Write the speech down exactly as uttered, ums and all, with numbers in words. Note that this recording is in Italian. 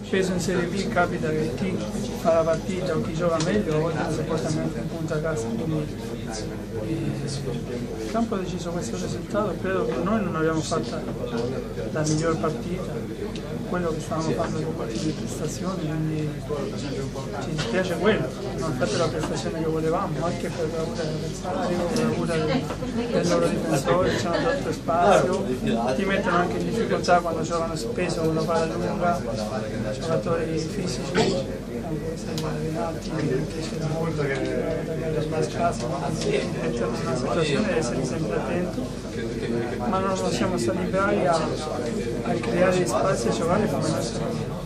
spesso in Serie B capita che chi fa la partita o chi gioca meglio a volte non si porta neanche un punto a casa, quindi il campo ha deciso questo risultato. Credo che noi non abbiamo fatto la miglior partita, quello che stavamo facendo con le prestazioni, quindi ci dispiace quello, non fate la prestazione che volevamo, anche per paura dell'avversario, per paura del, del loro difensore, ci hanno dato spazio, ti mettono anche in difficoltà quando giocano spesso con la palla lunga, giocatori fisici, anche se allenati, che c'era molto da smascare, mettono in una situazione di essere sempre attento, ma non siamo stati bravi a, a creare spazi e giocare come noi siamo.